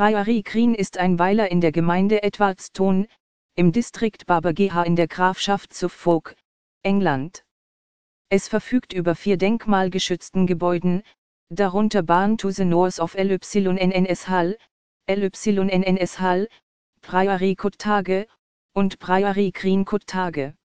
Priory Green ist ein Weiler in der Gemeinde Edwardstown, im Distrikt Barbageha in der Grafschaft Suffolk, England. Es verfügt über 4 denkmalgeschützten Gebäuden, darunter Barn to the North of LYNNS Hall, Priory Cottage und Priory Green Cottage.